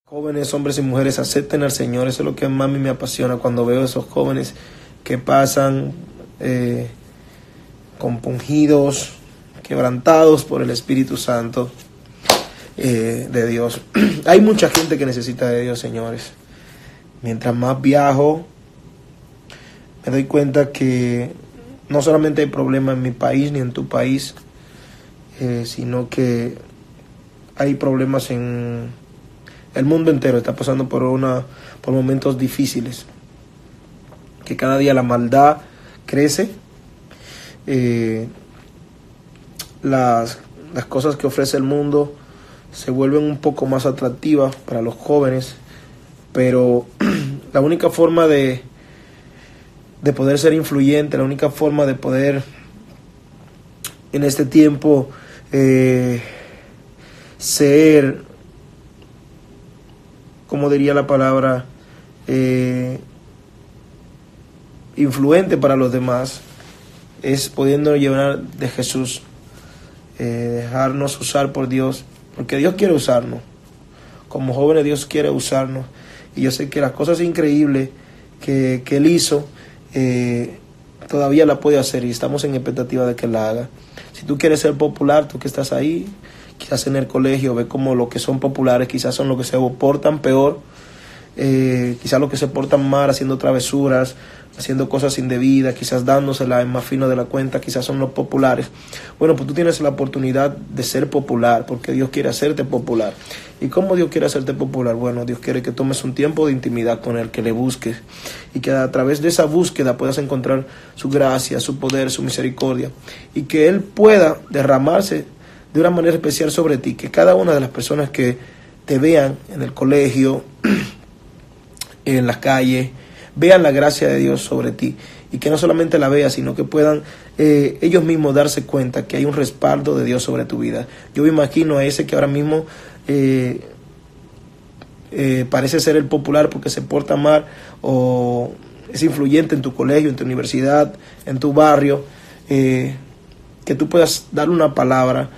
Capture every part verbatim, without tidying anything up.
Jóvenes, hombres y mujeres, acepten al Señor. Eso es lo que más a mí me apasiona cuando veo a esos jóvenes que pasan eh, compungidos, quebrantados por el Espíritu Santo eh, de Dios. Hay mucha gente que necesita de Dios, señores. Mientras más viajo, me doy cuenta que no solamente hay problemas en mi país ni en tu país, eh, sino que hay problemas en el mundo entero. Está pasando por una por momentos difíciles, que cada día la maldad crece, eh, las, las cosas que ofrece el mundo se vuelven un poco más atractivas para los jóvenes, pero la única forma de, de poder ser influyente, la única forma de poder en este tiempo eh, ser, como diría la palabra, eh, influente para los demás, es pudiendo llevar de Jesús, eh, dejarnos usar por Dios, porque Dios quiere usarnos. Como jóvenes Dios quiere usarnos, y yo sé que las cosas increíbles que, que Él hizo, eh, todavía la puede hacer, y estamos en expectativa de que la haga. Si tú quieres ser popular, tú que estás ahí, quizás en el colegio, ve como los que son populares quizás son los que se portan peor, eh, quizás los que se portan mal haciendo travesuras, haciendo cosas indebidas, quizás dándosela en más fino de la cuenta, quizás son los populares. Bueno, pues tú tienes la oportunidad de ser popular, porque Dios quiere hacerte popular. ¿Y cómo Dios quiere hacerte popular? Bueno, Dios quiere que tomes un tiempo de intimidad con Él, que le busques, y que a través de esa búsqueda puedas encontrar su gracia, su poder, su misericordia, y que Él pueda derramarse de una manera especial sobre ti, que cada una de las personas que te vean en el colegio, en las calles, vean la gracia de Dios sobre ti, y que no solamente la vean, sino que puedan eh, ellos mismos darse cuenta que hay un respaldo de Dios sobre tu vida. Yo me imagino a ese que ahora mismo eh, eh, parece ser el popular porque se porta mal, o es influyente en tu colegio, en tu universidad, en tu barrio, eh, que tú puedas dar una palabra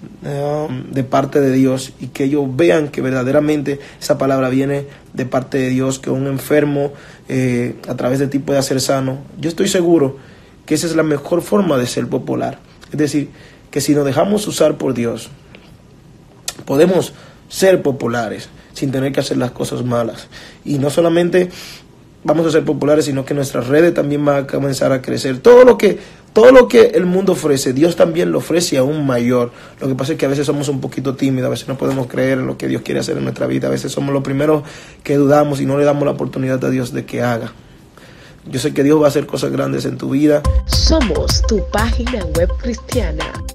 de parte de Dios, y que ellos vean que verdaderamente esa palabra viene de parte de Dios, que un enfermo eh, a través de ti pueda ser sano. Yo estoy seguro que esa es la mejor forma de ser popular. Es decir, que si nos dejamos usar por Dios, podemos ser populares sin tener que hacer las cosas malas. Y no solamente vamos a ser populares, sino que nuestras redes también van a comenzar a crecer. Todo lo que todo lo que el mundo ofrece, Dios también lo ofrece aún mayor. Lo que pasa es que a veces somos un poquito tímidos, a veces no podemos creer en lo que Dios quiere hacer en nuestra vida, a veces somos los primeros que dudamos y no le damos la oportunidad a Dios de que haga. Yo sé que Dios va a hacer cosas grandes en tu vida. Somos tu página web cristiana.